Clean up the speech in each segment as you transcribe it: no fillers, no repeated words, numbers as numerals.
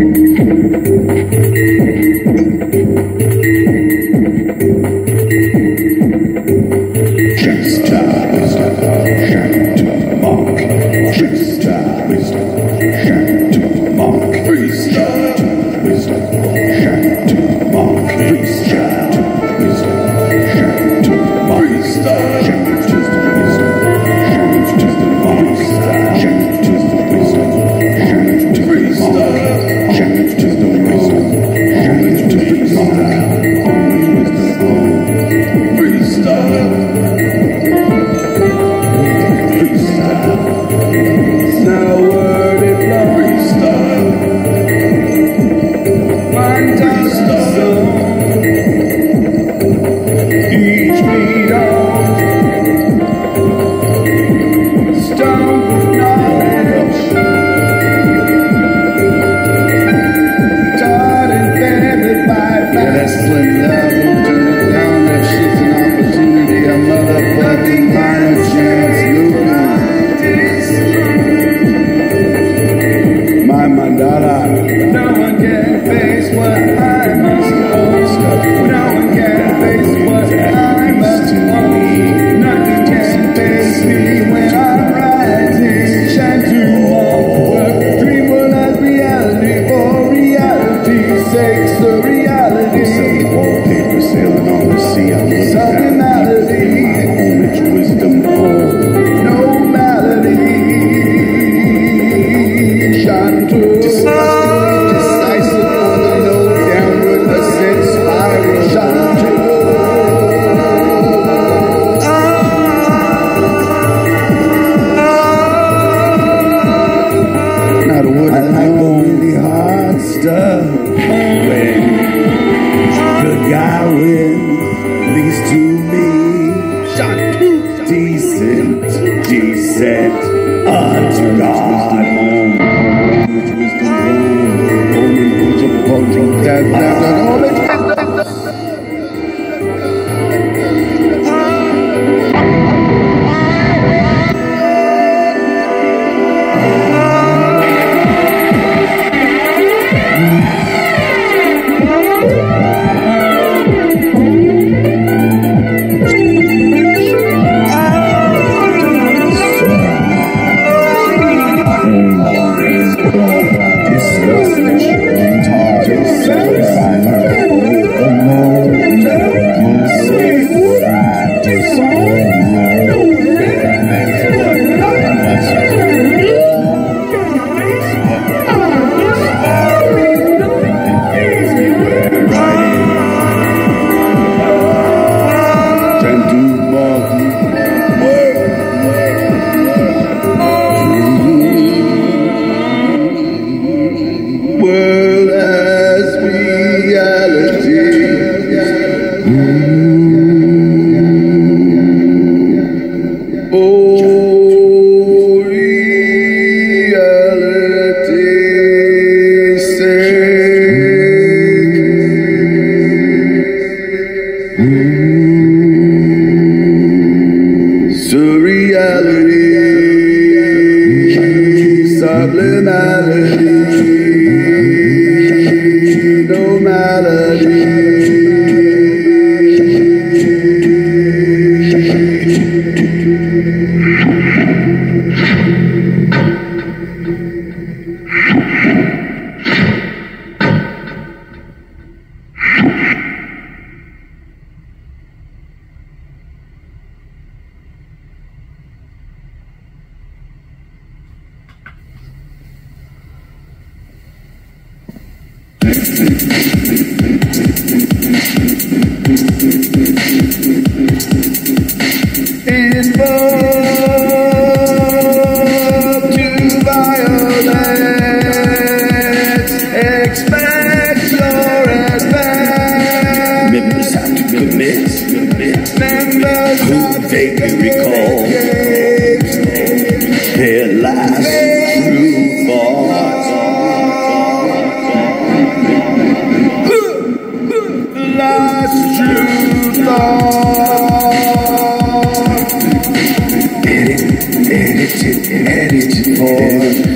Edit for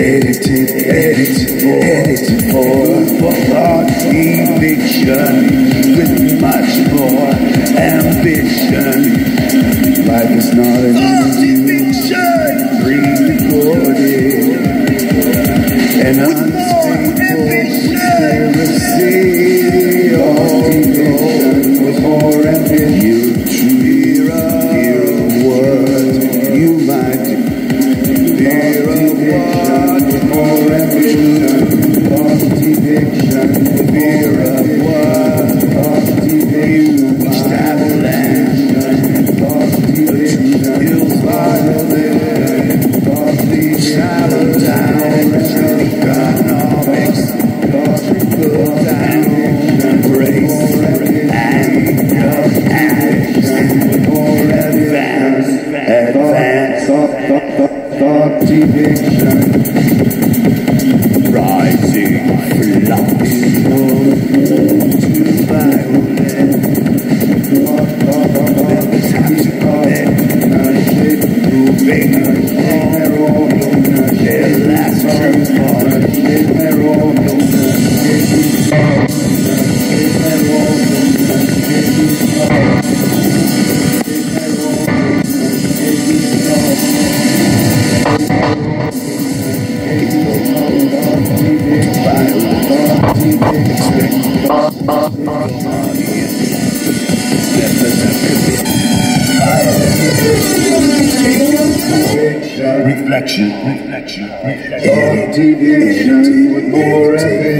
edited for thought eviction with much more ambition. Life is not an eviction, pre-recorded and unstable conspiracy. All eviction with more ambition. You fear of what you might do. Fear of what with more ambition. Fear of what you might establish. The truth is violent. The shallow down economics. Trickle down grace and advance thought eviction. Rising flux to violent. Members have to connect, moving on their last true thought. Reflection. Deviation with more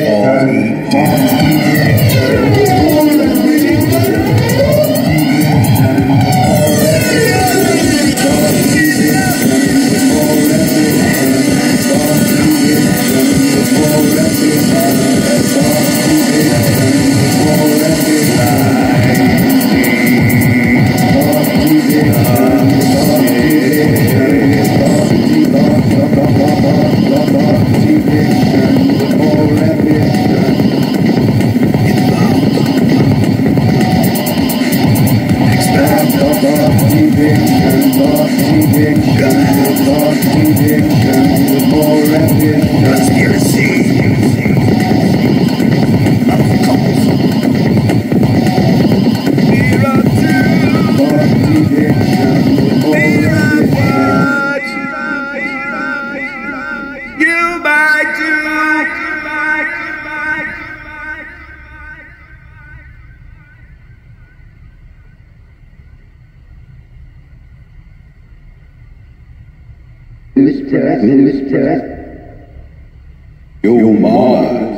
Your Mars.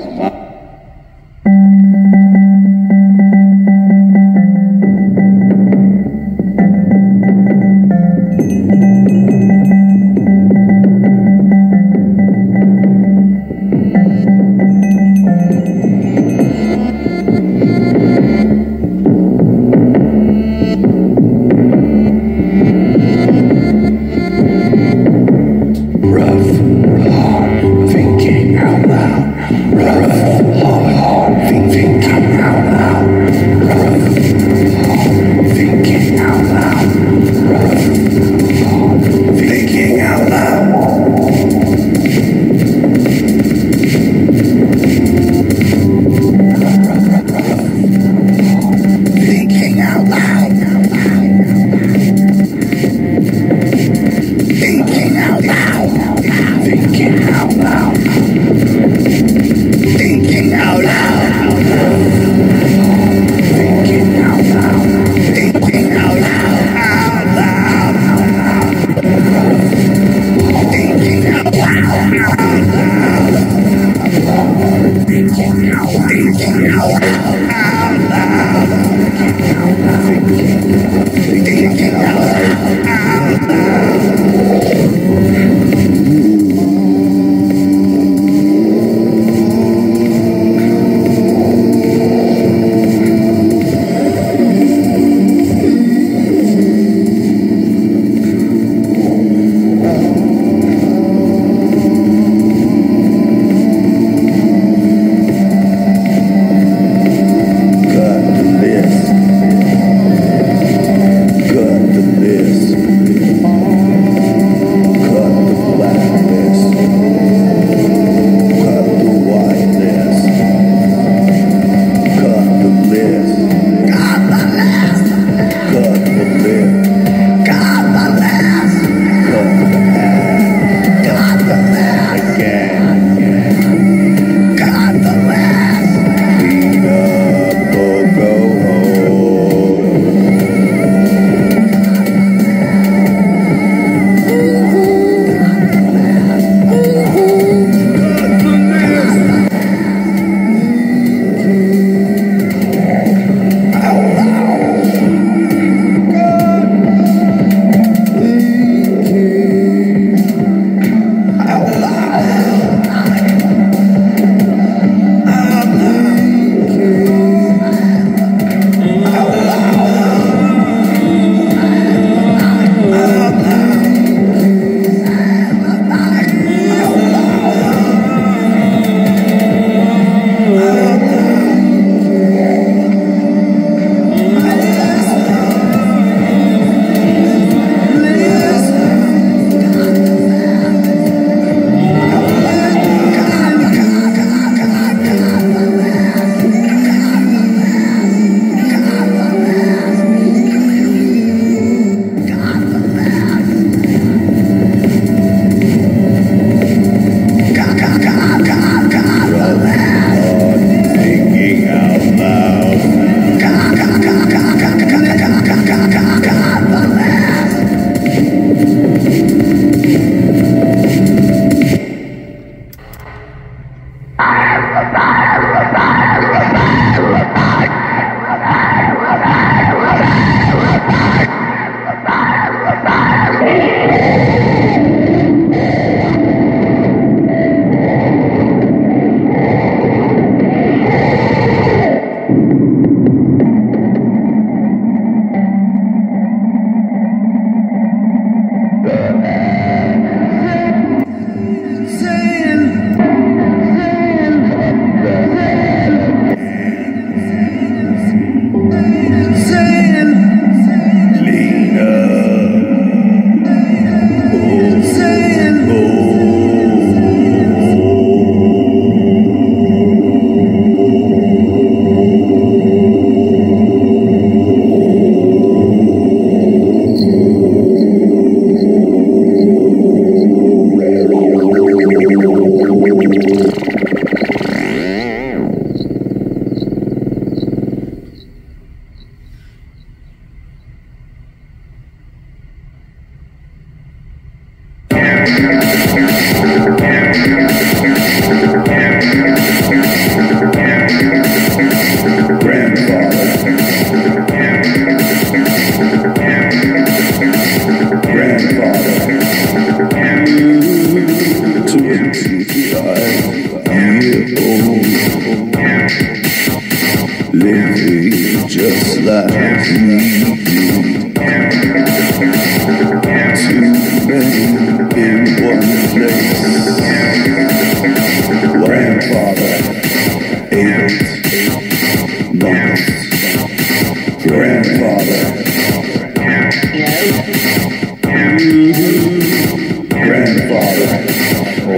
Thinking out loud.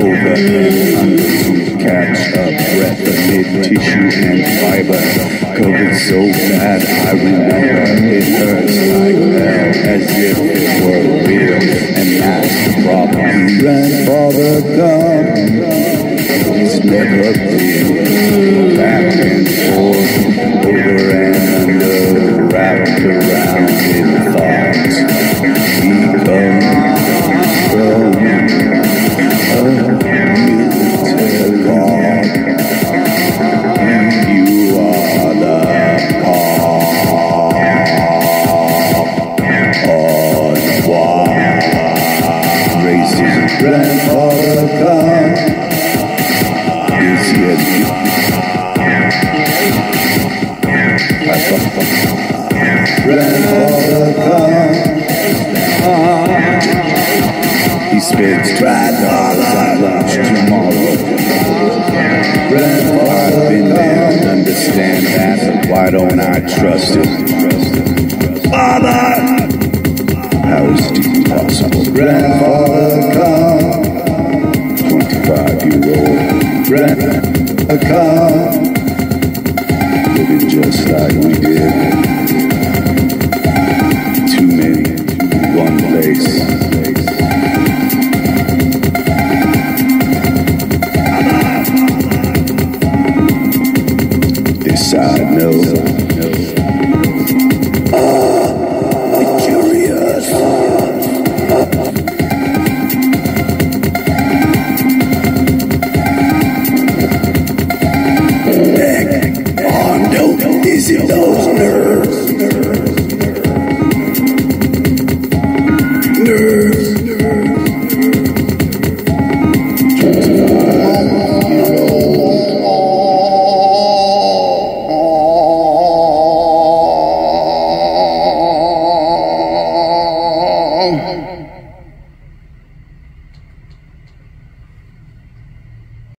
and under to catch a breath amid tissue and fiber. COVID so bad I remember it hurts like hell, as if it were real, and that's the problem. Grandfather come, he's never been back and forth, over and under, wrapped around in thoughts. He comes from you are the cause on why racist grandfather come is yet. Grandfather come. He spends $12 at lunch tomorrow. I've been there and understand that, but why don't I trust him? Father! How is it possible? Grandfather come. 25-year-old grandfather come. Living just like we did.